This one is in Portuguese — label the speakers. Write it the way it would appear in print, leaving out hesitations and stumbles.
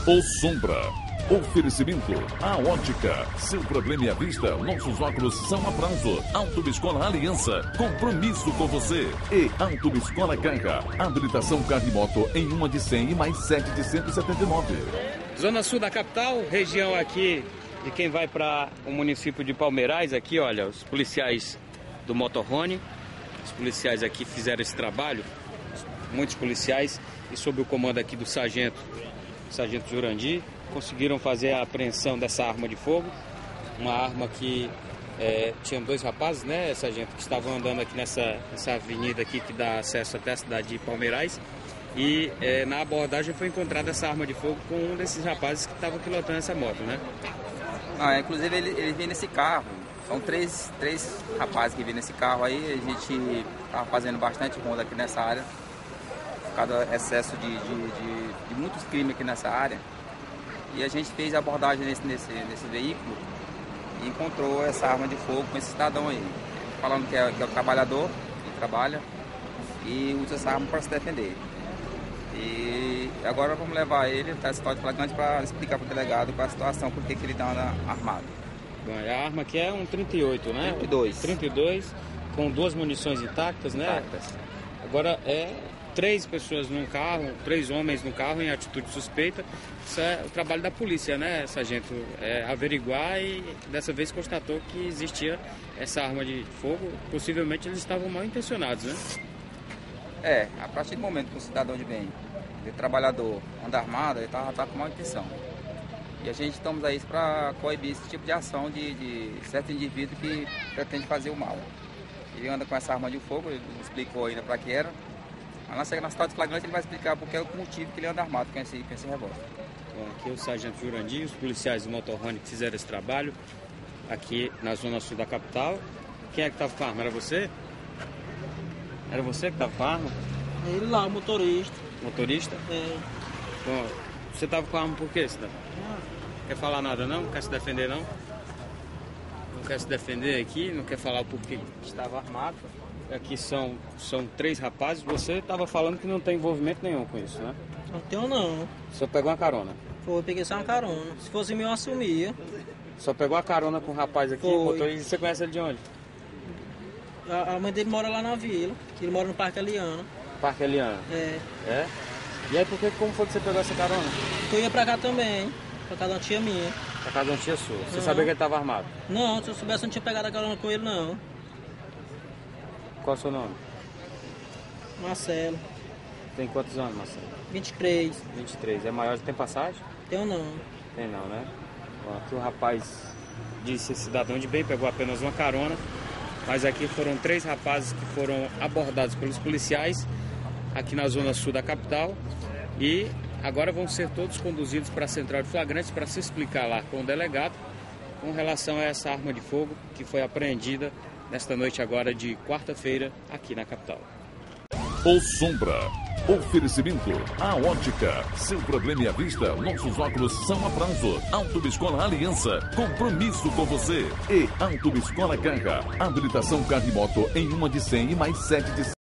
Speaker 1: O Sombra. Oferecimento. A Ótica. Seu problema é a vista, nossos óculos são a prazo. Autoescola Aliança. Compromisso com você. E Autoescola Carga. Habilitação carro e moto em uma de 100 e mais 7 de 179.
Speaker 2: Zona Sul da capital, região aqui de quem vai para o município de Palmeirais. Aqui, olha, os policiais do Motorhome. Os policiais aqui fizeram esse trabalho. Muitos policiais e sob o comando aqui do Sargento Jurandir, conseguiram fazer a apreensão dessa arma de fogo. Uma arma que tinha dois rapazes, né, sargento, que estavam andando aqui nessa avenida aqui que dá acesso até a cidade de Palmeirais. E na abordagem foi encontrada essa arma de fogo com um desses rapazes que estava pilotando essa moto, né?
Speaker 3: Inclusive ele veio nesse carro. São três rapazes que vêm nesse carro aí. A gente estava fazendo bastante ronda aqui nessa área, por causa do excesso de muitos crimes aqui nessa área. E a gente fez a abordagem nesse veículo e encontrou essa arma de fogo com esse cidadão aí, falando que é o trabalhador, que trabalha e usa essa arma para se defender. E agora vamos levar ele até a cidade flagrante para explicar para o delegado qual é a situação, por que ele está armado.
Speaker 2: Bom, a arma aqui é um 38, né? 32, com 2 munições intactas, né?
Speaker 3: Intactas.
Speaker 2: Agora três pessoas num carro, 3 homens no carro em atitude suspeita. Isso é o trabalho da polícia, né, sargento? Averiguar, e dessa vez constatou que existia essa arma de fogo. Possivelmente eles estavam mal intencionados, né?
Speaker 3: A partir do momento que um cidadão de bem, de trabalhador, anda armado, ele tá com má intenção. E a gente estamos aí para coibir esse tipo de ação de certo indivíduo que pretende fazer o mal. Ele anda com essa arma de fogo, ele não explicou ainda para que era. Mas na cidade flagrante ele vai explicar porque é o motivo que ele anda armado com esse revólver.
Speaker 2: Bom, aqui é o sargento Jurandir, os policiais do Motorhome que fizeram esse trabalho aqui na zona sul da capital. Quem é que estava com a arma? Era você? Era você que estava com a arma?
Speaker 4: Ele lá, o motorista.
Speaker 2: Motorista?
Speaker 4: É.
Speaker 2: Bom, você estava com a arma por quê, cidadão? Quer falar nada não? Quer se defender não? Não quer se defender aqui? Não quer falar o porquê que estava armado? Aqui são 3 rapazes. Você estava falando que não tem envolvimento nenhum com isso, né?
Speaker 4: Não tenho não.
Speaker 2: Só pegou uma carona?
Speaker 4: Foi, peguei só uma carona. Se fosse meu, eu assumia.
Speaker 2: Só pegou a carona com o rapaz aqui,
Speaker 4: Foi.
Speaker 2: motorista. Você conhece ele de onde?
Speaker 4: A mãe dele mora lá na vila, que ele mora no Parque Eliana.
Speaker 2: Parque Eliana?
Speaker 4: É.
Speaker 2: E aí, como foi que você pegou essa carona?
Speaker 4: Eu ia pra cá também, pra casa da tia minha.
Speaker 2: Pra casa de uma tia sua. Você
Speaker 4: Não.
Speaker 2: sabia que ele estava armado?
Speaker 4: Não, se eu soubesse, eu não tinha pegado a carona com ele, não.
Speaker 2: Qual é o seu nome?
Speaker 4: Marcelo,
Speaker 2: Tem quantos anos, Marcelo?
Speaker 4: 23.
Speaker 2: 23. É maior, tem passagem?
Speaker 4: Tenho não.
Speaker 2: Tem não, né? Bom, aqui o rapaz disse cidadão de bem, pegou apenas uma carona. Mas aqui foram 3 rapazes que foram abordados pelos policiais aqui na zona sul da capital. E agora vão ser todos conduzidos para a central de flagrantes para se explicar lá com o delegado com relação a essa arma de fogo que foi apreendida nesta noite agora de quarta-feira aqui na capital.
Speaker 1: O Sombra. Oferecimento. A Ótica. Seu problema é a vista, nossos óculos são a prazo. Autoescola Aliança. Compromisso com você. E Autoescola Carga. Habilitação carro e moto em uma de 100 e mais 7 de